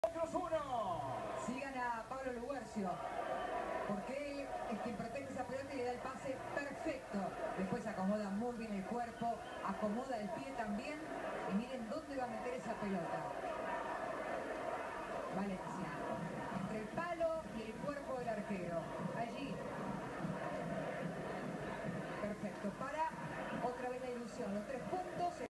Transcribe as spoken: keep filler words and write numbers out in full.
Otros uno. Sigan a Pablo Luguercio, porque él es quien protege esa pelota y le da el pase perfecto. Después acomoda muy bien el cuerpo, acomoda el pie también. Y miren dónde va a meter esa pelota. Valencia.